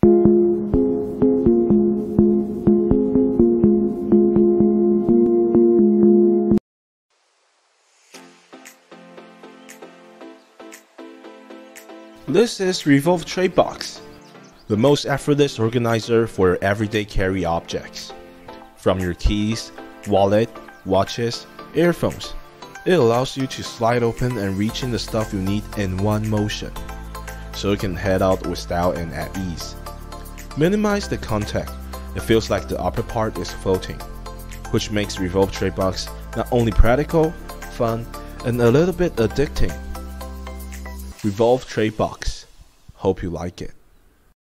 This is Revov Tray Box, the most effortless organizer for your everyday carry objects. From your keys, wallet, watches, earphones, it allows you to slide open and reach in the stuff you need in one motion, so you can head out with style and at ease. Minimize the contact, it feels like the upper part is floating, which makes Revov Tray Box not only practical, fun, and a little bit addicting. Revov Tray Box. Hope you like it.